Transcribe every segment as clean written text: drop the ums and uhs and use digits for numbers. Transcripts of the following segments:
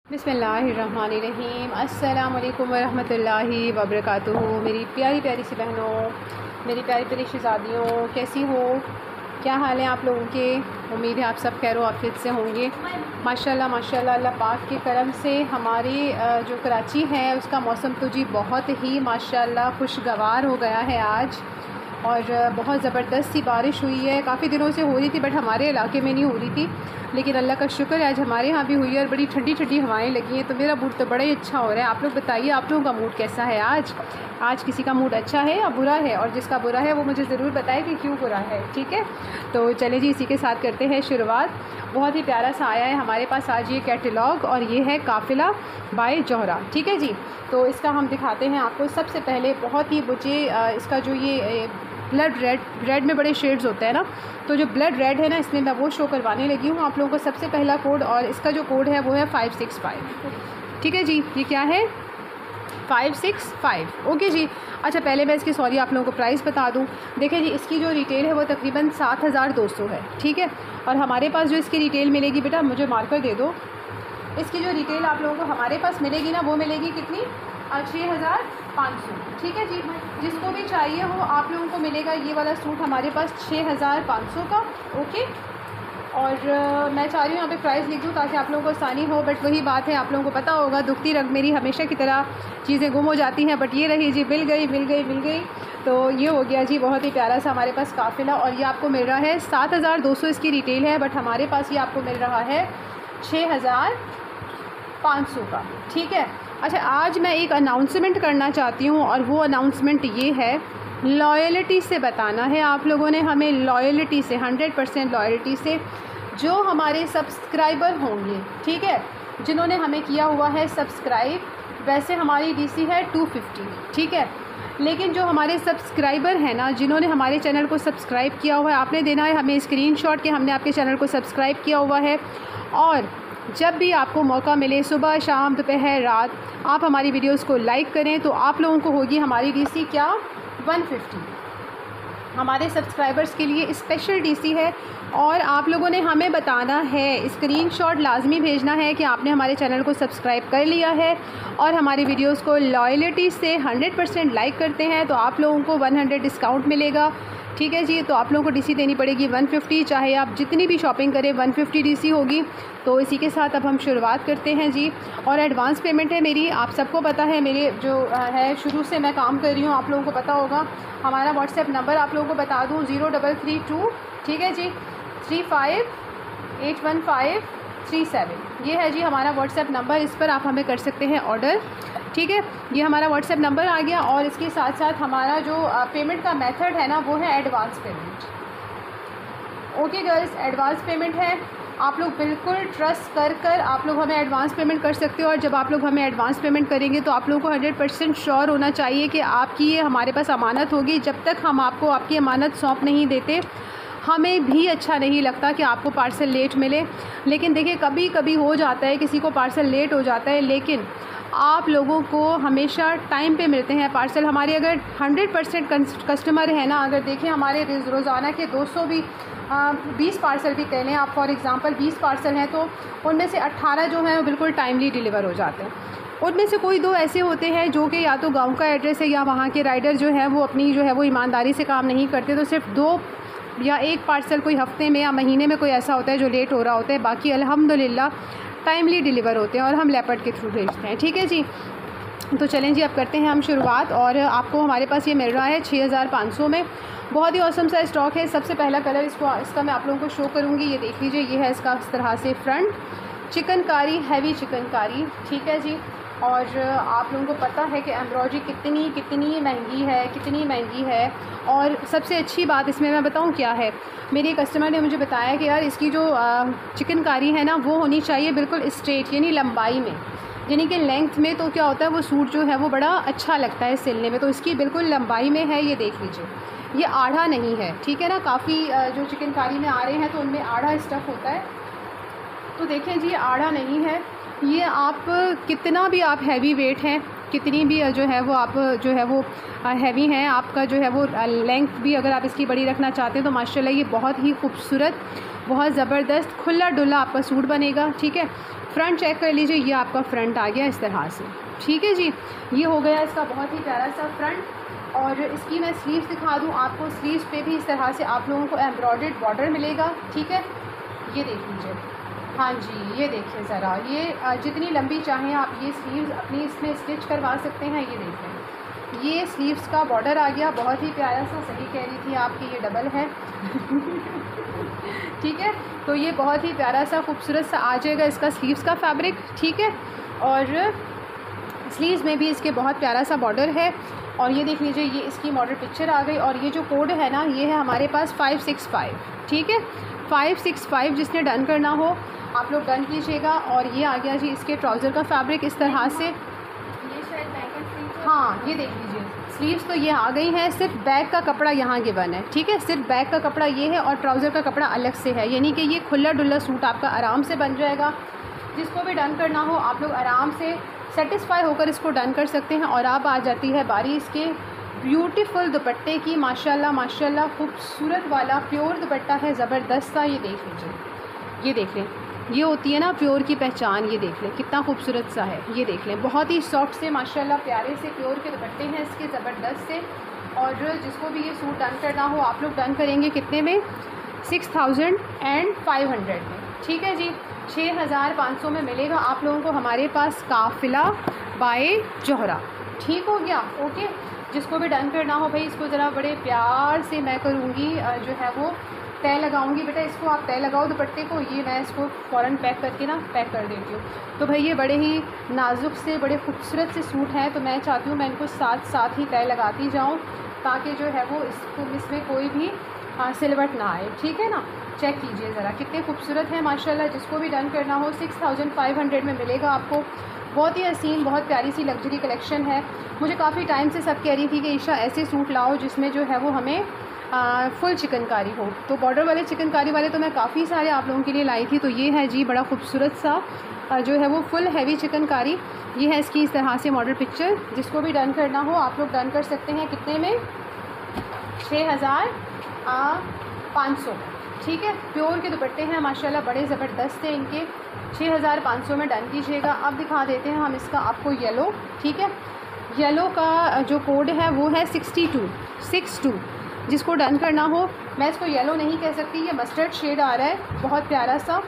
बिस्मिल्लाहिर्रहमानिर्रहीम। अस्सलाम वालेकुम वरहमतुल्लाहि वबरकातुहू। मेरी प्यारी प्यारी सी बहनों, मेरी प्यारी प्यारी शहज़ादियों, कैसी हो, क्या हाल है आप लोगों के। उम्मीद है आप सब खैर आफियत से होंगे। माशाल्लाह माशाल्लाह, अल्लाह पाक के करम से हमारी जो कराची है उसका मौसम तो जी बहुत ही माशाल्लाह खुशगवार हो गया है आज, और बहुत ज़बरदस्त सी बारिश हुई है। काफ़ी दिनों से हो रही थी बट हमारे इलाके में नहीं हो रही थी, लेकिन अल्लाह का शुक्र है आज हमारे यहाँ भी हुई है और बड़ी ठंडी ठंडी हवाएं लगी हैं। तो मेरा मूड तो बड़ा ही अच्छा हो रहा है। आप लोग बताइए, आप लोगों का मूड कैसा है आज किसी का मूड अच्छा है या बुरा है, और जिसका बुरा है वो मुझे ज़रूर बताए कि क्यों बुरा है। ठीक है, तो चले जी इसी के साथ करते हैं शुरुआत। बहुत ही प्यारा सा आया है हमारे पास आज ये कैटलॉग, और ये है काफ़िला बाय जोहरा। ठीक है जी, तो इसका हम दिखाते हैं आपको। सबसे पहले बहुत ही मुझे इसका जो ये ब्लड रेड में बड़े शेड्स होते हैं ना, तो जो ब्लड रेड है ना इसमें मैं वो शो करवाने लगी हूँ आप लोगों को। सबसे पहला कोड, और इसका जो कोड है वो है 565। ठीक है जी, ये क्या है 565। ओके जी। अच्छा, पहले मैं इसकी सॉरी आप लोगों को प्राइस बता दूं। देखिए जी, इसकी जो रिटेल है वो तकरीबन 7200 है। ठीक है, और हमारे पास जो इसकी रिटेल मिलेगी, बेटा मुझे मार्कर दे दो। इसकी जो रिटेल आप लोगों को हमारे पास मिलेगी ना, वो मिलेगी कितनी, 6500। ठीक है जी, जिसको भी चाहिए हो आप लोगों को मिलेगा ये वाला सूट हमारे पास 6500 का। ओके, और मैं चाह रही हूँ यहाँ पे प्राइस लिख दूँ ताकि आप लोगों को आसानी हो, बट वही बात है, आप लोगों को पता होगा दुखती रग मेरी हमेशा की तरह चीज़ें गुम हो जाती हैं। बट ये रही जी, मिल गई। तो ये हो गया जी, बहुत ही प्यारा सा हमारे पास काफ़िला, और ये आपको मिल रहा है 7200 इसकी रिटेल है, बट हमारे पास ये आपको मिल रहा है 6500 का। ठीक है। अच्छा, आज मैं एक अनाउंसमेंट करना चाहती हूँ, और वो अनाउंसमेंट ये है, लॉयल्टी से बताना है आप लोगों ने हमें, लॉयल्टी से 100% लॉयल्टी से जो हमारे सब्सक्राइबर होंगे। ठीक है, जिन्होंने हमें किया हुआ है सब्सक्राइब। वैसे हमारी डीसी है 250। ठीक है, लेकिन जो हमारे सब्सक्राइबर हैं ना, जिन्होंने हमारे चैनल को सब्सक्राइब किया हुआ है, आपने देना है हमें स्क्रीनशॉट कि हमने आपके चैनल को सब्सक्राइब किया हुआ है। और जब भी आपको मौका मिले, सुबह शाम दोपहर रात, आप हमारी वीडियोस को लाइक करें, तो आप लोगों को होगी हमारी डीसी क्या 150। हमारे सब्सक्राइबर्स के लिए स्पेशल डीसी है, और आप लोगों ने हमें बताना है, स्क्रीनशॉट लाजमी भेजना है कि आपने हमारे चैनल को सब्सक्राइब कर लिया है और हमारी वीडियोस को लॉयल्टी से 100% लाइक करते हैं, तो आप लोगों को 100 डिस्काउंट मिलेगा। ठीक है जी, तो आप लोगों को डीसी देनी पड़ेगी 150, चाहे आप जितनी भी शॉपिंग करें 150 डीसी होगी। तो इसी के साथ अब हम शुरुआत करते हैं जी। और एडवांस पेमेंट है मेरी, आप सबको पता है, मेरे जो है शुरू से मैं काम कर रही हूँ, आप लोगों को पता होगा। हमारा व्हाट्सएप नंबर आप लोगों को बता दूँ 0332, ठीक है जी, 35811537। ये है जी हमारा व्हाट्सएप नंबर, इस पर आप हमें कर सकते हैं ऑर्डर। ठीक है, ये हमारा व्हाट्सएप नंबर आ गया, और इसके साथ साथ हमारा जो पेमेंट का मेथड है ना, वो है advance payment. Okay girls, advance payment है। आप लोग बिल्कुल ट्रस्ट कर आप लोग हमें एडवांस पेमेंट कर सकते हो, और जब आप लोग हमें एडवांस पेमेंट करेंगे तो आप लोगों को 100% श्योर होना चाहिए कि आपकी ये हमारे पास अमानत होगी। जब तक हम आपको आपकी अमानत सौंप नहीं देते, हमें भी अच्छा नहीं लगता कि आपको पार्सल लेट मिले। लेकिन देखिए, कभी कभी हो जाता है, किसी को पार्सल लेट हो जाता है, लेकिन आप लोगों को हमेशा टाइम पे मिलते हैं पार्सल। हमारे अगर 100% कस्टमर है ना, अगर देखें हमारे रोज़ाना के 200 भी 20 पार्सल भी कह लें आप, फॉर एग्ज़ाम्पल 20 पार्सल हैं, तो उनमें से 18 जो हैं वो बिल्कुल टाइमली डिलीवर हो जाते हैं। उनमें से कोई 2 ऐसे होते हैं जो कि या तो गांव का एड्रेस है, या वहाँ के राइडर जो है वो अपनी जो है वो ईमानदारी से काम नहीं करते, तो सिर्फ 2 या 1 पार्सल कोई हफ्ते में या महीने में कोई ऐसा होता है जो लेट हो रहा होता है। बाकी अल्हम्दुलिल्लाह टाइमली डिलीवर होते हैं, और हम लेपर्ड के थ्रू भेजते हैं। ठीक है जी, तो चलें जी अब करते हैं हम शुरुआत। और आपको हमारे पास ये मिल रहा है 6500 में। बहुत ही औसम सा स्टॉक है। सबसे पहला कलर इसका मैं आप लोगों को शो करूँगी, ये देख लीजिए, ये है इसका इस तरह से फ्रंट चिकनकारी, हैवी चिकनकारी। ठीक है जी, और आप लोगों को पता है कि एम्ब्रॉयडरी कितनी महंगी है। और सबसे अच्छी बात इसमें मैं बताऊं क्या है, मेरी कस्टमर ने मुझे बताया कि यार इसकी जो चिकनकारी है ना, वो होनी चाहिए बिल्कुल स्ट्रेट, यानी लंबाई में, यानी कि लेंथ में। तो क्या होता है, वो सूट जो है वो बड़ा अच्छा लगता है सिलने में। तो इसकी बिल्कुल लंबाई में है, ये देख लीजिए, ये आढ़ा नहीं है। ठीक है ना, काफ़ी जो चिकनकारी में आ रहे हैं तो उनमें आढ़ा स्टफ़ होता है, तो देखें जी आढ़ा नहीं है। ये आप कितना भी आप हैवी वेट हैं, कितनी भी जो है वो आप जो है वो हैवी हैं, आपका जो है वो लेंथ भी अगर आप इसकी बड़ी रखना चाहते हैं, तो माशाल्लाह ये बहुत ही खूबसूरत, बहुत ज़बरदस्त खुला डुला आपका सूट बनेगा। ठीक है, फ्रंट चेक कर लीजिए, ये आपका फ्रंट आ गया इस तरह से, ठीक है जी। ये हो गया इसका बहुत ही प्यारा सा फ्रंट। और इसकी मैं स्लीव्स दिखा दूँ आपको, स्लीव्स पे भी इस तरह से आप लोगों को एम्ब्रॉयडर्ड बॉर्डर मिलेगा, ठीक है। ये देख लीजिए, हाँ जी, ये देखिए ज़रा, ये जितनी लंबी चाहें आप ये स्लीव्स अपनी इसमें स्टिच करवा सकते हैं। ये देखें, ये स्लीव्स का बॉर्डर आ गया, बहुत ही प्यारा सा। सही कह रही थी आपकी, ये डबल है ठीक है। तो ये बहुत ही प्यारा सा खूबसूरत सा आ जाएगा इसका स्लीव्स का फैब्रिक, ठीक है। और स्लीव्स में भी इसके बहुत प्यारा सा बॉर्डर है। और ये देख लीजिए, ये इसकी मॉडल पिक्चर आ गई। और ये जो कोड है ना, ये है हमारे पास 565, ठीक है। 565 जिसने डन करना हो आप लोग डन कीजिएगा। और ये आ गया जी इसके ट्राउज़र का फैब्रिक इस तरह से। ये शायद बैक एंड फ्रंट, हाँ ये देख लीजिए, स्लीव्स तो ये आ गई हैं, सिर्फ बैक का कपड़ा यहाँ गिवन है, ठीक है। सिर्फ बैक का कपड़ा ये है और ट्राउज़र का कपड़ा अलग से है, यानी कि ये खुला डुल्ला सूट आपका आराम से बन जाएगा। जिसको भी डन करना हो आप लोग आराम से सेटिस्फाई होकर इसको डन कर सकते हैं। और अब आ जाती है बारी इसके ब्यूटीफुल दुपट्टे की। माशाल्लाह माशाल्लाह खूबसूरत वाला प्योर दुपट्टा है, ज़बरदस्त सा। ये देख लीजिए, ये देख लें, ये होती है ना प्योर की पहचान। ये देख लें कितना खूबसूरत सा है, ये देख लें, बहुत ही सॉफ्ट से माशाल्लाह प्यारे से प्योर के दुपट्टे हैं इसके, ज़बरदस्त से। और जिसको भी ये सूट डन करना हो आप लोग डन करेंगे कितने में, 6500 में, ठीक है जी। 6500 में मिलेगा आप लोगों को हमारे पास काफिला बाय जोहरा, ठीक हो गया, ओके। जिसको भी डन करना हो भाई, इसको ज़रा बड़े प्यार से मैं करूँगी जो है वो तय लगाऊंगी। बेटा इसको आप तय लगाओ दुपट्टे को, ये मैं इसको फ़ौरन पैक करके ना पैक कर देती हूँ। तो भाई ये बड़े ही नाजुक से बड़े खूबसूरत से सूट हैं, तो मैं चाहती हूँ मैं इनको साथ साथ ही तय लगाती जाऊँ, ताकि जो है वो इसमें कोई भी सिलवट ना आए, ठीक है ना। चेक कीजिए ज़रा कितने खूबसूरत है माशाल्लाह। जिसको भी डन करना हो 6500 में मिलेगा आपको। बहुत ही हसीन, बहुत प्यारी सी लग्जरी कलेक्शन है। मुझे काफ़ी टाइम से सब कह रही थी कि ईशा ऐसे सूट लाओ जिसमें जो है वो हमें फुल चिकनकारी हो। तो बॉर्डर वाले चिकनकारी वाले तो मैं काफ़ी सारे आप लोगों के लिए लाई थी। तो ये है जी बड़ा खूबसूरत सा जो है वो फुल हैवी चिकनकारी। ये है इसकी इस तरह से मॉडल पिक्चर। जिसको भी डन करना हो आप लोग डन कर सकते हैं। कितने में, 6500, ठीक है। प्योर के दुपट्टे हैं माशाल्लाह, बड़े ज़बरदस्त हैं इनके। 6500 में डन कीजिएगा। अब दिखा देते हैं हम इसका आपको येलो, ठीक है। येलो का जो कोड है वो है 6262। जिसको डन करना हो, मैं इसको येलो नहीं कह सकती, ये मस्टर्ड शेड आ रहा है, बहुत प्यारा सा।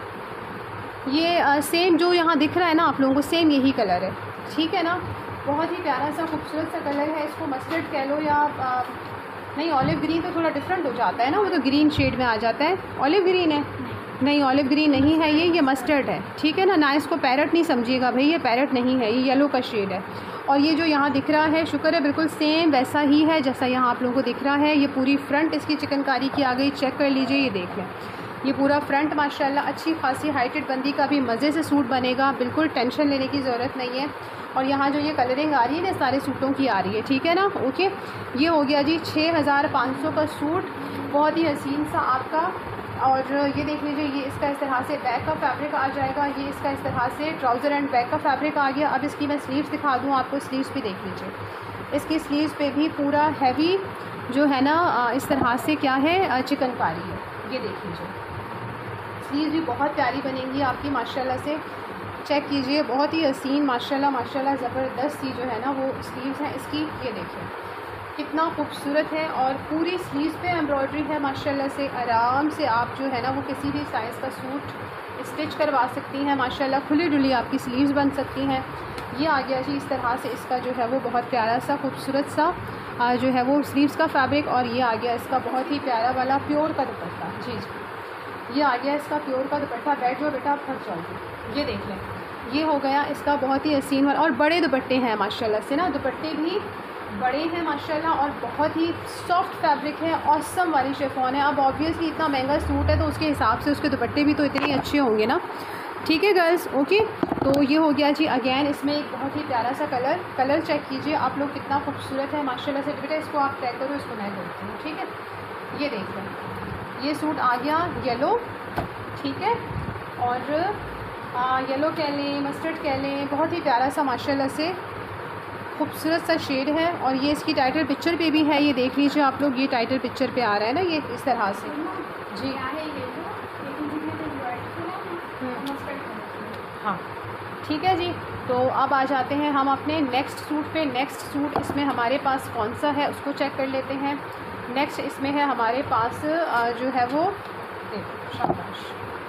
ये सेम जो यहाँ दिख रहा है ना आप लोगों को, सेम यही कलर है, ठीक है ना। बहुत ही प्यारा सा खूबसूरत सा कलर है। इसको मस्टर्ड कह लो या नहीं, ऑलिव ग्रीन तो थोड़ा डिफरेंट हो जाता है ना, वो तो ग्रीन शेड में आ जाता है। ऑलिव ग्रीन है, नहीं ऑलिव ग्रीन नहीं है, ये मस्टर्ड है, ठीक है ना। इसको पैरट नहीं समझिएगा भाई, ये पैरट नहीं है, ये येलो का शेड है। और ये जो यहाँ दिख रहा है, शुक्र है बिल्कुल सेम वैसा ही है जैसा यहाँ आप लोगों को दिख रहा है। ये पूरी फ्रंट इसकी चिकनकारी की आ गई, चेक कर लीजिए, ये देख लें। ये पूरा फ्रंट माशाल्लाह अच्छी खासी हाइटेड बंदी का भी मज़े से सूट बनेगा, बिल्कुल टेंशन लेने की ज़रूरत नहीं है। और यहाँ जो ये कलरिंग आ रही है ना सारे सूटों की आ रही है, ठीक है ना, ओके। ये हो गया जी 6500 का सूट, बहुत ही हसीन सा आपका। और ये देख लीजिए, ये इसका इस तरह से बैक का फैब्रिक आ जाएगा। ये इसका इस तरह से ट्राउज़र एंड बैक का फैब्रिक आ गया। अब इसकी मैं स्लीव्स दिखा दूँ आपको, स्लीव्स भी देख लीजिए। इसकी स्लीव्स पे भी पूरा हैवी जो है ना इस तरह से क्या है चिकनकारी है, ये देख लीजिए। स्लीव्स भी बहुत प्यारी बनेंगी आपकी माशाल्लाह से, चेक कीजिए। बहुत ही हसीन माशाल्लाह माशाल्लाह ज़बरदस्त सी जो है ना वो स्लीव्स हैं इसकी, ये देखिए कितना खूबसूरत है। और पूरी स्लीव्स पे एम्ब्रॉयडरी है माशाल्लाह से। आराम से आप जो है ना वो किसी भी साइज़ का सूट स्टिच करवा सकती हैं माशाल्लाह। खुली डुली आपकी स्लीव्स बन सकती हैं। ये आ गया जी इस तरह से इसका जो है वो बहुत प्यारा सा खूबसूरत सा जो है वो स्लीव्स का फैब्रिक। और ये आ गया इसका बहुत ही प्यारा वाला प्योर का दुपट्टा, जी जी, ये आ गया इसका प्योर का दुपट्टा। बैठ जाओ बेटा, आप थक जाओगे। ये देख लें, ये हो गया इसका बहुत ही हसीन वाला। और बड़े दुपट्टे हैं माशाल्लाह से ना, दुपट्टे भी बड़े हैं माशाल्लाह। और बहुत ही सॉफ्ट फैब्रिक है, ऑसम वाली शिफॉन है। अब ऑब्वियसली इतना महंगा सूट है तो उसके हिसाब से उसके दुपट्टे भी तो इतने अच्छे होंगे ना, ठीक है गर्ल्स, ओके। तो ये हो गया जी अगेन इसमें एक बहुत ही प्यारा सा कलर चेक कीजिए आप लोग, कितना खूबसूरत है माशाल्लाह से। बेटा इसको आप ट्राई करो, इसको मैं करती हूँ, ठीक है। ये देख लें, ये सूट आ गया येलो, ठीक है। और येलो कह लें, मस्टर्ड कह लें, बहुत ही प्यारा सा माशाल्लाह से खूबसूरत सा शेड है। और ये इसकी टाइटल पिक्चर पे भी है, ये देख लीजिए आप लोग, ये टाइटल पिक्चर पे आ रहा है ना, ये इस तरह से जी। हाँ ठीक है जी। तो अब आ जाते हैं हम अपने नेक्स्ट सूट पे। नेक्स्ट सूट इसमें हमारे पास कौन सा है उसको चेक कर लेते हैं। नेक्स्ट इसमें है हमारे पास जो है वो शाबाश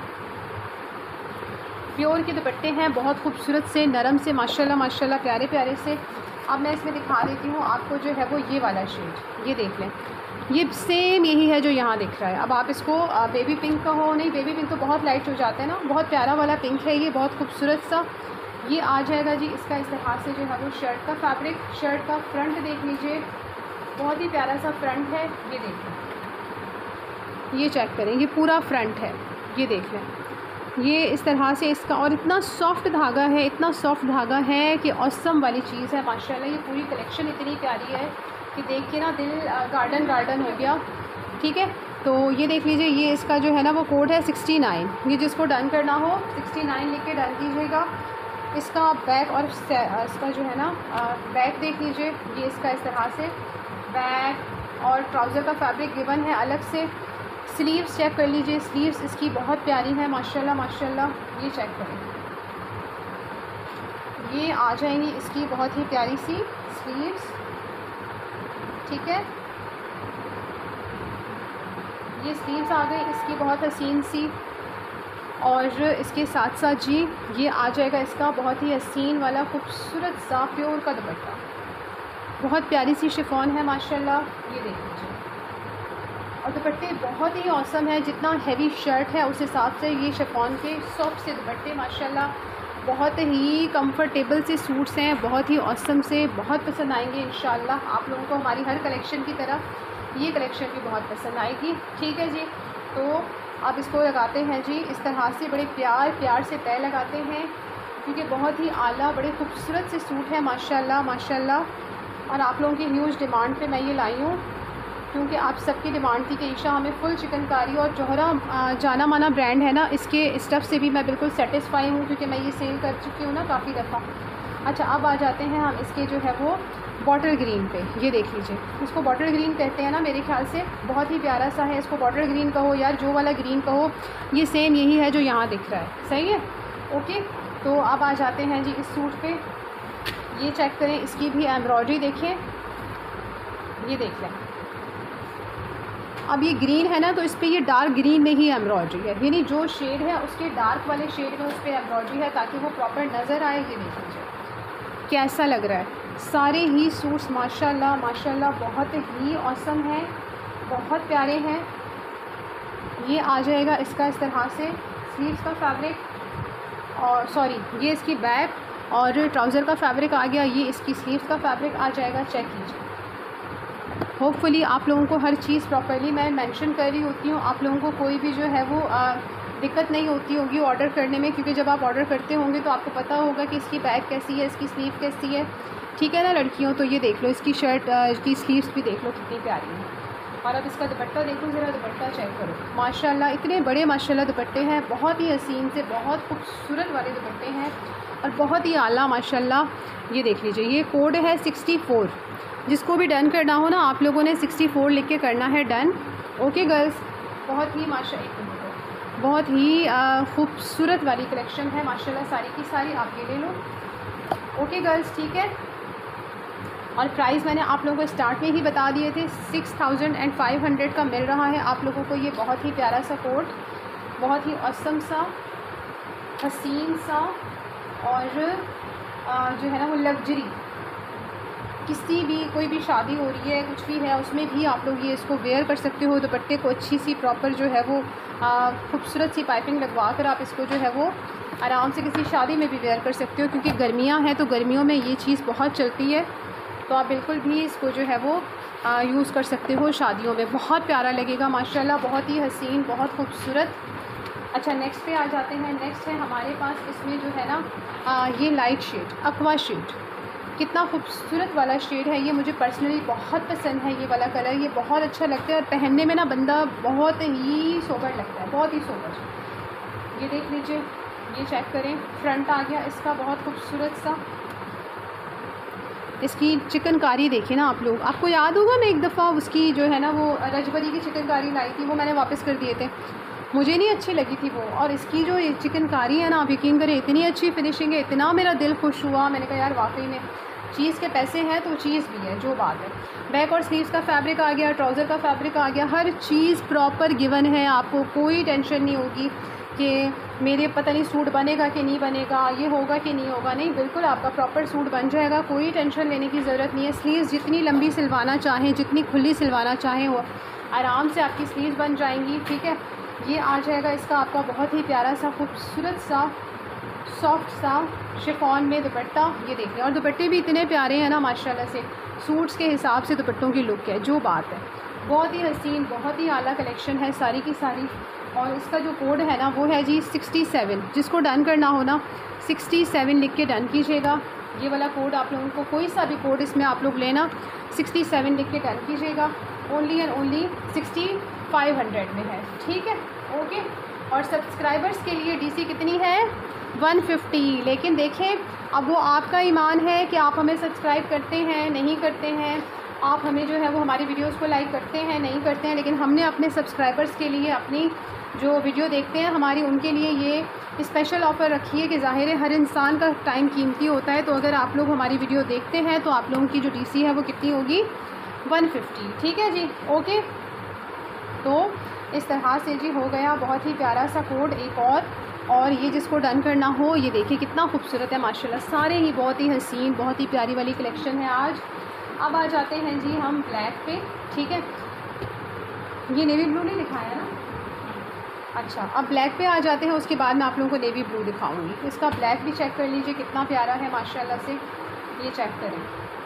प्योर के दुपट्टे हैं, बहुत खूबसूरत से, नरम से, माशाल्लाह माशाल्लाह, प्यारे प्यारे से। अब मैं इसमें दिखा देती हूँ आपको जो है वो ये वाला शेड, ये देख लें, ये सेम यही है जो यहाँ दिख रहा है। अब आप इसको बेबी पिंक का हो, नहीं बेबी पिंक तो बहुत लाइट हो जाता है ना, बहुत प्यारा वाला पिंक है ये, बहुत खूबसूरत सा ये आ जाएगा जी। इसका इस तरह से जो है वो शर्ट का फैब्रिक, शर्ट का फ्रंट देख लीजिए, बहुत ही प्यारा सा फ्रंट है, ये देखें, ये चेक करें, ये पूरा फ्रंट है, ये देख लें, ये इस तरह से इसका, और इतना सॉफ्ट धागा है, इतना सॉफ्ट धागा है कि ऑसम वाली चीज़ है माशाल्लाह। ये पूरी कलेक्शन इतनी प्यारी है कि देख के ना दिल गार्डन गार्डन हो गया। ठीक है, तो ये देख लीजिए, ये इसका जो है ना वो कोड है 69, ये जिसको डन करना हो 69 लिख के डन कीजिएगा। इसका बैक और इसका जो है ना बैक देख लीजिए, ये इसका इस तरह से बैक और ट्राउज़र का फैब्रिक गिवन है अलग से। स्लीव्स चेक कर लीजिए, स्लीव्स इसकी बहुत प्यारी है माशाल्लाह माशाल्लाह, ये चेक करें, ये आ जाएंगी इसकी बहुत ही प्यारी सी स्लीव्स। ठीक है, ये स्लीव्स आ गई इसकी बहुत हसीन सी, और इसके साथ साथ जी ये आ जाएगा इसका बहुत ही हसीन वाला खूबसूरत सा प्योर का दुपट्टा, बहुत प्यारी सी शिफॉन है माशाल्लाह, ये देख लीजिए। और दुपट्टे बहुत ही औसम है, जितना हैवी शर्ट है उस हिसाब से ये शिफॉन के सॉफ्ट से दुपट्टे माशाल्लाह, बहुत ही कंफर्टेबल से सूट्स हैं, बहुत ही औसम से, बहुत पसंद आएंगे इंशाल्लाह आप लोगों को। हमारी हर कलेक्शन की तरह ये कलेक्शन भी बहुत पसंद आएगी। ठीक है जी, तो अब इसको लगाते हैं जी इस तरह से, बड़े प्यार प्यार से तय लगाते हैं, क्योंकि बहुत ही आला बड़े खूबसूरत से सूट है माशाल्लाह माशाल्लाह। और आप लोगों की ह्यूज डिमांड पे मैं ये लाई हूँ, क्योंकि आप सबकी डिमांड थी कि ईशा हमें फुल चिकनकारी, और जोहरा जाना माना ब्रांड है ना, इसके स्टफ़ से भी मैं बिल्कुल सेटिस्फाई हूँ, क्योंकि मैं ये सेल कर चुकी हूँ ना काफ़ी दफ़ा। अच्छा, अब आ जाते हैं हम इसके जो है वो बॉटल ग्रीन पे, ये देख लीजिए, इसको बॉटल ग्रीन कहते हैं ना मेरे ख्याल से, बहुत ही प्यारा सा है, इसको बॉटल ग्रीन कहो यार, जो वाला ग्रीन कहो, ये सेम यही है जो यहाँ दिख रहा है, सही है। ओके, तो अब आ जाते हैं जी इस सूट पे, ये चेक करें, इसकी भी एम्ब्रॉयडरी देखें, ये देख लें। अब ये ग्रीन है ना, तो इस पर ये डार्क ग्रीन में ही एम्ब्रॉयडरी है, यानी जो शेड है उसके डार्क वाले शेड में उस पर एम्ब्रॉयडरी है, ताकि वो प्रॉपर नज़र आए। ये देख लीजिए कैसा लग रहा है, सारे ही सूट्स माशाल्लाह माशाल्लाह बहुत ही औसम हैं, बहुत प्यारे हैं। ये आ जाएगा इसका इस तरह से स्लीव्स का फैब्रिक, और सॉरी ये इसकी बैक और ट्राउज़र का फैब्रिक आ गया, ये इसकी स्लीव्स का फैब्रिक आ जाएगा। चेक कीजिए, होपफुली आप लोगों को हर चीज़ प्रॉपर्ली मैं मेंशन कर रही होती हूँ, आप लोगों को कोई भी जो है वो दिक्कत नहीं होती होगी ऑर्डर करने में, क्योंकि जब आप ऑर्डर करते होंगे तो आपको पता होगा कि इसकी बैक कैसी है, इसकी स्लीव कैसी है। ठीक है ना लड़कियों, तो ये देख लो, इसकी शर्ट की स्लीव्स भी देख लो कितनी प्यारी है। और अब इसका दुपट्टा देखो ज़रा, दुपट्टा चेक करो माशाल्लाह, इतने बड़े माशाल्लाह दुपट्टे हैं, बहुत ही हसीन से, बहुत खूबसूरत वाले दुपट्टे हैं और बहुत ही आला माशाल्लाह। ये देख लीजिए, ये कोड है 64, जिसको भी डन करना हो ना आप लोगों ने 64 लिख के करना है डन। ओके गर्ल्स, बहुत ही माशाल्लाह, बहुत ही खूबसूरत वाली कलेक्शन है माशाल्लाह, सारी की सारी आप ये ले लो। ओके गर्ल्स, ठीक है। और प्राइस मैंने आप लोगों को स्टार्ट में ही बता दिए थे, 6500 का मिल रहा है आप लोगों को। ये बहुत ही प्यारा सा कोट, बहुत ही औसम सा, हसीन सा, और जो है ना वो लग्जरी, किसी भी कोई भी शादी हो रही है, कुछ भी है, उसमें भी आप लोग ये इसको वेयर कर सकते हो। दुपट्टे को अच्छी सी प्रॉपर जो है वो खूबसूरत सी पाइपिंग लगवा कर आप इसको जो है वो आराम से किसी शादी में भी वेयर कर सकते हो, क्योंकि गर्मियाँ हैं तो गर्मियों में ये चीज़ बहुत चलती है, तो आप बिल्कुल भी इसको जो है वो यूज़ कर सकते हो शादियों में, बहुत प्यारा लगेगा माशाल्लाह, बहुत ही हसीन, बहुत खूबसूरत। अच्छा, नेक्स्ट पे आ जाते हैं। नेक्स्ट है हमारे पास इसमें जो है ना ये लाइट शेड, अक्वा शेड, कितना खूबसूरत वाला शेड है ये, मुझे पर्सनली बहुत पसंद है ये वाला कलर, ये बहुत अच्छा लगता है और पहनने में ना बंदा बहुत ही सोबर लगता है, बहुत ही सोबर। ये देख लीजिए, ये चेक करें, फ्रंट आ गया इसका बहुत खूबसूरत सा, इसकी चिकनकारी देखिए ना आप लोग, आपको याद होगा मैं एक दफ़ा उसकी जो है ना वो रजबरी की चिकनकारी लाई थी, वो मैंने वापस कर दिए थे, मुझे नहीं अच्छी लगी थी वो। और इसकी जो चिकनकारी है ना, आप यकीन करें इतनी अच्छी फिनिशिंग है, इतना मेरा दिल खुश हुआ। मैंने कहा यार वाकई में चीज़ के पैसे हैं तो चीज़ भी है, जो बात है। बैक और स्लीव्स का फैब्रिक आ गया, ट्राउज़र का फैब्रिक आ गया, हर चीज़ प्रॉपर गिवन है। आपको कोई टेंशन नहीं होगी कि मेरे पता नहीं सूट बनेगा कि नहीं बनेगा, ये होगा कि नहीं होगा। नहीं, बिल्कुल आपका प्रॉपर सूट बन जाएगा, कोई टेंशन लेने की ज़रूरत नहीं है। स्लीव्स जितनी लंबी सिलवाना चाहें, जितनी खुली सिलवाना चाहें, वो आराम से आपकी स्लीव्स बन जाएंगी। ठीक है, ये आ जाएगा इसका आपका बहुत ही प्यारा सा खूबसूरत सा सॉफ्ट सा शिफॉन में दुपट्टा। ये देखिए, और दुपट्टे भी इतने प्यारे हैं ना माशाल्लाह से, सूट्स के हिसाब से दुपट्टों की लुक है, जो बात है। बहुत ही हसीन, बहुत ही आला कलेक्शन है सारी की सारी। और इसका जो कोड है ना वो है जी 67। जिसको डन करना हो ना 67 लिख के डन कीजिएगा। ये वाला कोड आप लोगों को, कोई सा भी कोड इसमें आप लोग लेना, 67 लिख के डन कीजिएगा। ओनली एंड ओनली 6500 में है। ठीक है, ओके। और सब्सक्राइबर्स के लिए डीसी कितनी है? 150। लेकिन देखें, अब वो आपका ईमान है कि आप हमें सब्सक्राइब करते हैं नहीं करते हैं, आप हमें जो है वो हमारी वीडियोस को लाइक करते हैं नहीं करते हैं। लेकिन हमने अपने सब्सक्राइबर्स के लिए, अपनी जो वीडियो देखते हैं हमारी, उनके लिए ये स्पेशल ऑफ़र रखी है कि ज़ाहिर है हर इंसान का टाइम कीमती होता है। तो अगर आप लोग हमारी वीडियो देखते हैं तो आप लोगों की जो डीसी है वो कितनी होगी? 150। ठीक है जी, ओके। तो इस तरह से जी हो गया बहुत ही प्यारा सा कोड एक और ये जिसको डन करना हो, ये देखिए कितना खूबसूरत है माशाल्लाह। सारे ही बहुत ही हसीन, बहुत ही प्यारी वाली कलेक्शन है आज। अब आ जाते हैं जी हम ब्लैक पे। ठीक है, ये नेवी ब्लू नहीं दिखाया ना? अच्छा, अब ब्लैक पे आ जाते हैं, उसके बाद मैं आप लोगों को नेवी ब्लू दिखाऊंगी। इसका ब्लैक भी चेक कर लीजिए कितना प्यारा है माशाल्लाह से, ये चेक करें।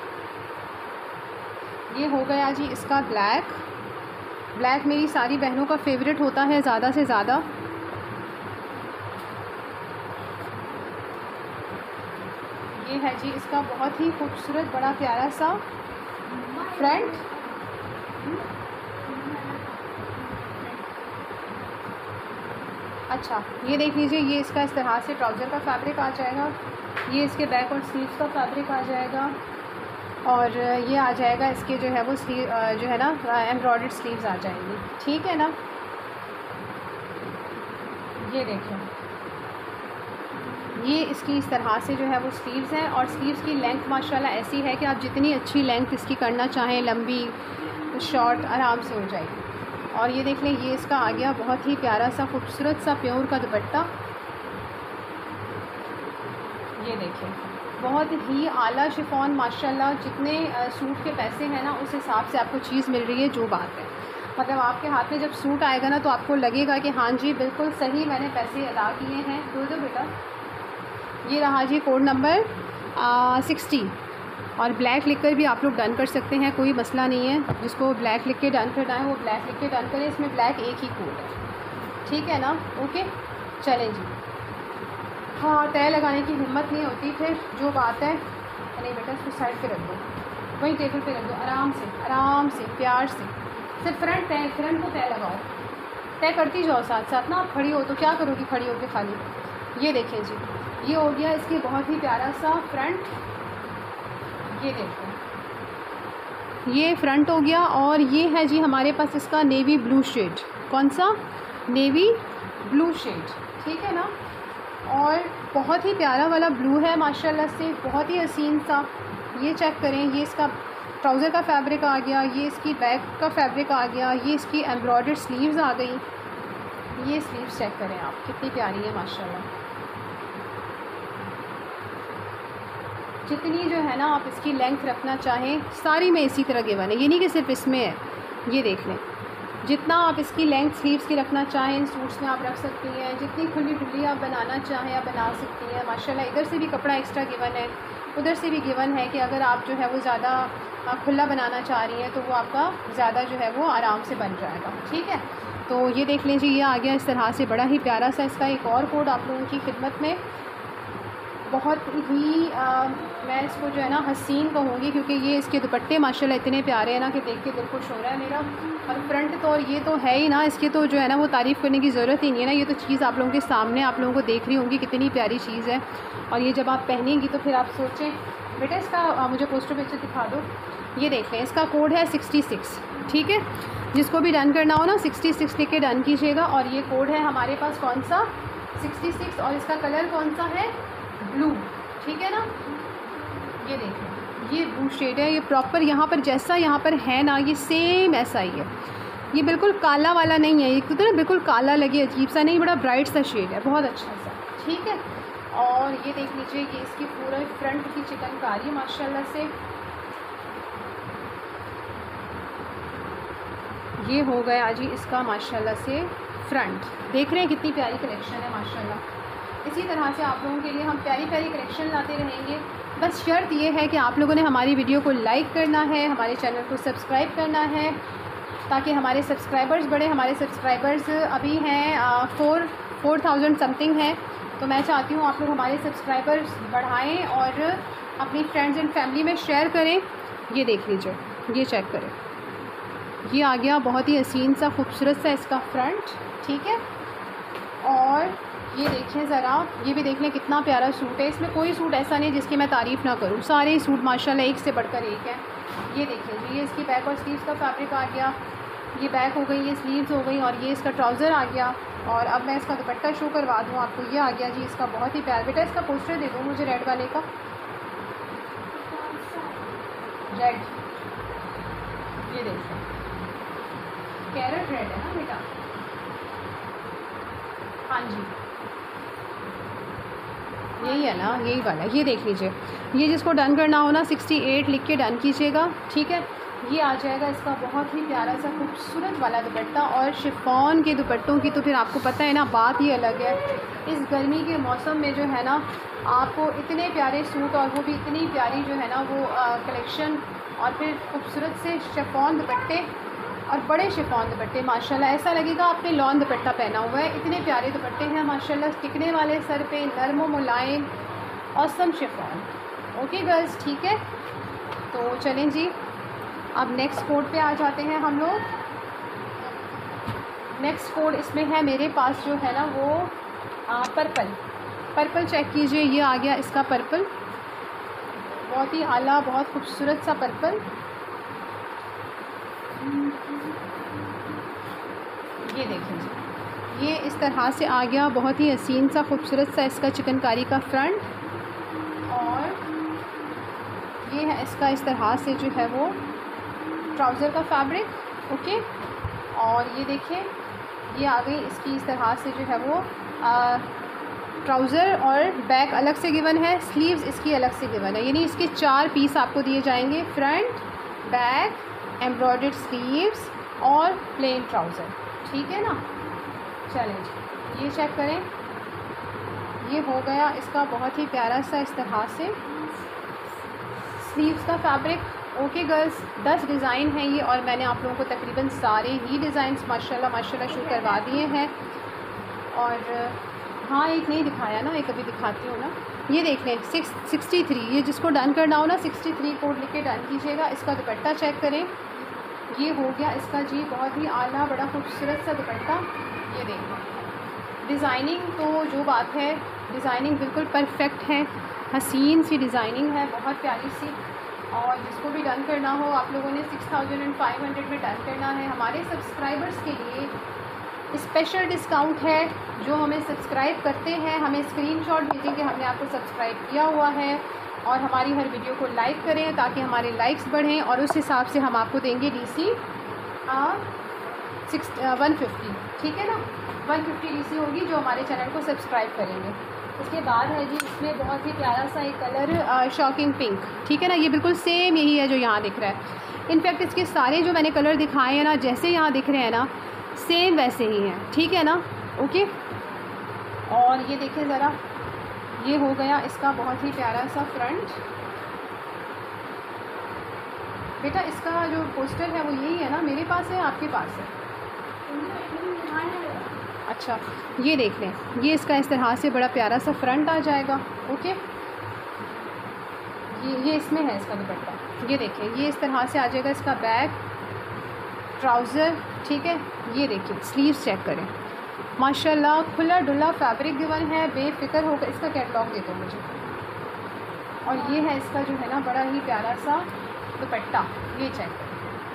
ये हो गया जी इसका ब्लैक। ब्लैक मेरी सारी बहनों का फेवरेट होता है ज़्यादा से ज़्यादा। ये है जी इसका बहुत ही खूबसूरत बड़ा प्यारा सा फ्रंट। अच्छा, ये देख लीजिए, ये इसका इस तरह से ट्राउज़र का फैब्रिक आ जाएगा। ये इसके बैक और स्लीव्स का फैब्रिक आ जाएगा। और ये आ जाएगा इसके जो है वो स्लीव जो है ना एम्ब्रॉयडर्ड स्लीव्स आ जाएंगी। ठीक है ना, ये देखें, ये इसकी इस तरह से जो है वो स्लीव्स हैं। और स्लीव्स की लेंथ माशाल्लाह ऐसी है कि आप जितनी अच्छी लेंथ इसकी करना चाहें, लंबी शॉर्ट, आराम से हो जाएगी। और ये देख लें, ये इसका आ गया बहुत ही प्यारा सा खूबसूरत सा प्योर का दुपट्टा। ये देखें, बहुत ही आला शिफॉन माशाल्लाह। जितने सूट के पैसे हैं ना उस हिसाब से आपको चीज़ मिल रही है, जो बात है। मतलब आपके हाथ में जब सूट आएगा ना तो आपको लगेगा कि हाँ जी बिल्कुल सही मैंने पैसे अदा किए हैं। दो बेटा, ये रहा जी कोड नंबर 60। और ब्लैक लिखकर भी आप लोग डन कर सकते हैं, कोई मसला नहीं है। जिसको ब्लैक लिख के डन करना है वो ब्लैक लिख के डन करें। इसमें ब्लैक एक ही कोड है, ठीक है ना, ओके। चलें जी, हाँ, तय लगाने की हिम्मत नहीं होती फिर, जो बात है। नहीं बेटा, इसको साइड पे रख दो, वहीं टेबल पे रख दो, आराम से प्यार से। सिर्फ फ्रंट को तय लगाओ, तय करती जाओ साथ साथ ना। आप खड़ी हो तो क्या करोगी खड़ी होकर खाली। ये देखें जी, ये हो गया इसकी बहुत ही प्यारा सा फ्रंट। ये देखो, ये फ्रंट हो गया। और ये है जी हमारे पास इसका नेवी ब्लू शेड। कौन सा? नेवी ब्लू शेड, ठीक है ना। और बहुत ही प्यारा वाला ब्लू है माशाल्लाह से, बहुत ही हसीन सा। ये चेक करें, ये इसका ट्राउज़र का फैब्रिक आ गया, ये इसकी बैक का फैब्रिक आ गया, ये इसकी एम्ब्रॉयडर्ड स्लीव्स आ गई। ये स्लीव्स चेक करें आप, कितनी प्यारी है माशाल्लाह। जितनी जो है ना आप इसकी लेंथ रखना चाहें, सारी में इसी तरह गिवन है, ये नहीं कि सिर्फ इसमें है। ये देख लें, जितना आप इसकी लेंथ स्लीव्स की रखना चाहें इन सूट्स में आप रख सकती हैं। जितनी खुली डुली आप बनाना चाहें आप बना सकती हैं माशाल्लाह। इधर से भी कपड़ा एक्स्ट्रा गिवन है, उधर से भी गिवन है कि अगर आप जो है वो ज़्यादा खुला बनाना चाह रही हैं तो वो आपका ज़्यादा जो है वो आराम से बन जाएगा, ठीक है। तो ये देख लीजिए, ये आ गया इस तरह से बड़ा ही प्यारा सा। इसका एक और कोड आप लोगों की खिदमत में, बहुत ही मैं इसको जो है ना हसीन कहूँगी, क्योंकि ये इसके दुपट्टे माशाल्लाह इतने प्यारे हैं ना कि देख के दिल खुश हो रहा है मेरा। और फ्रंट तो और ये तो है ही ना, इसके तो जो है ना वो तारीफ़ करने की ज़रूरत ही नहीं है ना। ये तो चीज़ आप लोगों के सामने आप लोगों को देख रही होंगी कितनी प्यारी चीज़ है। और ये जब आप पहनेंगी तो फिर आप सोचें। बेटा इसका मुझे पोस्टर पिक्चर दिखा दो। ये देख लें, इसका कोड है 66, ठीक है। जिसको भी डन करना हो ना 66 लिख के डन कीजिएगा। और ये कोड है हमारे पास कौन सा, 66, और इसका कलर कौन सा है, ब्लू, ठीक है ना। ये देखें, ये ब्लू शेड है, ये प्रॉपर यहाँ पर जैसा यहाँ पर है ना ये सेम ऐसा ही है। ये बिल्कुल काला वाला नहीं है, ये तो ना बिल्कुल काला लगे अजीब सा नहीं, बड़ा ब्राइट सा शेड है, बहुत अच्छा सा, ठीक है। और ये देख लीजिए, ये इसकी पूरा फ्रंट की चिकनकारी माशाल्लाह से। ये हो गया जी इसका माशाल्लाह से फ्रंट। देख रहे हैं कितनी प्यारी कलेक्शन है माशाल्लाह। इसी तरह से आप लोगों के लिए हम प्यारी प्यारी कलेक्शन लाते रहेंगे। बस शर्त ये है कि आप लोगों ने हमारी वीडियो को लाइक करना है, हमारे चैनल को सब्सक्राइब करना है, ताकि हमारे सब्सक्राइबर्स बढ़े। हमारे सब्सक्राइबर्स अभी हैं 4000 समथिंग हैं। तो मैं चाहती हूँ आप लोग हमारे सब्सक्राइबर्स बढ़ाएं और अपनी फ्रेंड्स एंड फैमिली में शेयर करें। ये देख लीजिए, ये चेक करें, ये आ गया बहुत ही हसीन सा खूबसूरत सा इसका फ्रंट, ठीक है। और ये देखें ज़रा, ये भी देख लें कितना प्यारा सूट है। इसमें कोई सूट ऐसा नहीं जिसकी मैं तारीफ़ ना करूँ, सारे सूट माशाल्लाह एक से बढ़कर एक है। ये देखिए जी, ये इसकी बैक और स्लीव्स का फैब्रिक आ गया, ये बैक हो गई, ये स्लीव्स हो गई, और ये इसका ट्राउज़र आ गया। और अब मैं इसका दुपट्टा शो करवा दूँ आपको। ये आ गया जी इसका बहुत ही प्यारा। बेटा इसका पोस्टर दे दो मुझे रेड वाले का, रेड, ये देखिए कैरेट रेड है ना बेटा, हाँ जी यही है ना, यही वाला। ये देख लीजिए, ये जिसको डन करना हो ना 68 लिख के डन कीजिएगा, ठीक है। ये आ जाएगा इसका बहुत ही प्यारा सा खूबसूरत वाला दुपट्टा। और शिफॉन के दुपट्टों की तो फिर आपको पता है ना बात ही अलग है। इस गर्मी के मौसम में जो है ना आपको इतने प्यारे सूट और वो भी इतनी प्यारी जो है ना वो कलेक्शन, और फिर खूबसूरत से शिफॉन दुपट्टे और बड़े शिफॉन दुपट्टे माशाल्लाह, ऐसा लगेगा आपने लॉन दुपट्टा पहना हुआ है। इतने प्यारे दुपट्टे हैं माशाल्लाह, टिकने वाले, सर पे नरम व मुलायम, ऑसम शिफॉन। ओके गर्ल्स, ठीक है। तो चलें जी, अब नेक्स्ट कोड पे आ जाते हैं हम लोग। नेक्स्ट कोड इसमें है मेरे पास जो है ना वो पर्पल। पर्पल चेक कीजिए, ये आ गया इसका पर्पल, बहुत ही आला, बहुत खूबसूरत सा पर्पल। ये देखें, ये इस तरह से आ गया, बहुत ही हसीन सा खूबसूरत सा इसका चिकनकारी का फ्रंट। और ये है इसका इस तरह से जो है वो ट्राउज़र का फैब्रिक, ओके। और ये देखिए, ये आ गई इसकी इस तरह से जो है वो ट्राउज़र, और बैक अलग से गिवन है, स्लीव्स इसकी अलग से गिवन है, यानी इसके 4 पीस आपको दिए जाएंगे, फ्रंट, बैक, एम्ब्रॉयडर्ड स्लीव्स और प्लेन ट्राउज़र, ठीक है ना। चलें ये चेक करें, ये हो गया इसका बहुत ही प्यारा सा इस तरह से स्लीव्स का फैब्रिक। ओके गर्ल्स, 10 डिज़ाइन हैं ये, और मैंने आप लोगों को तकरीबन सारे ही डिज़ाइंस माशाल्लाह माशाल्लाह शूट करवा दिए हैं। और हाँ, एक नहीं दिखाया ना, एक अभी दिखाती हूँ ना। ये देख लें 63, ये जिसको डन करना हो ना 63 कोड लिख के डन कीजिएगा। इसका दुपट्टा चेक करें, ये हो गया इसका जी बहुत ही आला, बड़ा खूबसूरत सा दुपट्टा। ये देखें, डिज़ाइनिंग तो जो बात है, डिज़ाइनिंग बिल्कुल परफेक्ट है, हसीन सी डिज़ाइनिंग है, बहुत प्यारी सी। और जिसको भी डन करना हो आप लोगों ने 6500 में डन करना है। हमारे सब्सक्राइबर्स के लिए स्पेशल डिस्काउंट है, जो हमें सब्सक्राइब करते हैं हमें स्क्रीनशॉट भेजें कि हमने आपको सब्सक्राइब किया हुआ है, और हमारी हर वीडियो को लाइक करें ताकि हमारे लाइक्स बढ़ें, और उस हिसाब से हम आपको देंगे DC 150, ठीक है ना। 150 DC होगी जो हमारे चैनल को सब्सक्राइब करेंगे। उसके बाद है जी इसमें बहुत ही प्यारा सा एक कलर शॉकिंग पिंक, ठीक है ना। ये बिल्कुल सेम यही है जो यहाँ दिख रहा है। इनफैक्ट इसके सारे जो मैंने कलर दिखाए हैं ना, जैसे यहाँ दिख रहे हैं ना सेम वैसे ही हैं, ठीक है ना। ओके, और ये देखें ज़रा, ये हो गया इसका बहुत ही प्यारा सा फ्रंट। बेटा इसका जो पोस्टर है वो यही है ना, मेरे पास है आपके पास है? अच्छा, ये देख लें, ये इसका इस तरह से बड़ा प्यारा सा फ्रंट आ जाएगा, ओके। इसमें है इसका दुपट्टा। ये देखिए, ये इस तरह से आ जाएगा इसका बैक, ट्राउज़र, ठीक है। ये देखिए स्लीव्स चेक करें, माशाल्लाह खुला डुला फैब्रिक गिवन है, बेफिक्र होकर। इसका कैटलॉग दे दो मुझे। और ये है इसका जो है ना बड़ा ही प्यारा सा दुपट्टा, ये चेक करें,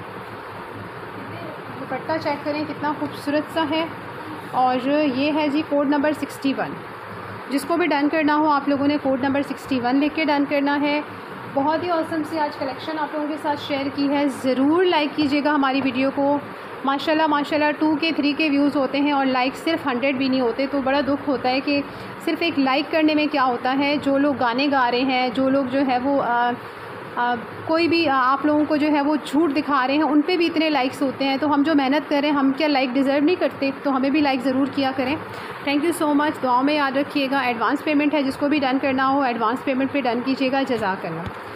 दुपट्टा चेक करें कितना खूबसूरत सा है। और ये है जी कोड नंबर 61। जिसको भी डन करना हो आप लोगों ने कोड नंबर 61 लिख के डन करना है। बहुत ही औसम सी आज कलेक्शन आप लोगों के साथ शेयर की है, ज़रूर लाइक कीजिएगा हमारी वीडियो को। माशाल्लाह माशाल्लाह 2K 3K व्यूज़ होते हैं और लाइक सिर्फ 100 भी नहीं होते, तो बड़ा दुख होता है कि सिर्फ एक लाइक करने में क्या होता है। जो लोग गाने गा रहे हैं, जो लोग जो है वो कोई भी आप लोगों को जो है वो झूठ दिखा रहे हैं, उन पे भी इतने लाइक्स होते हैं। तो हम जो मेहनत कर रहे हैं, हम क्या लाइक डिज़र्व नहीं करते? तो हमें भी लाइक ज़रूर किया करें। Thank you so much. दुआओं में याद रखिएगा। एडवांस पेमेंट है, जिसको भी डन करना हो एडवांस पेमेंट पे डन कीजिएगा। जज़ाकल्लाह।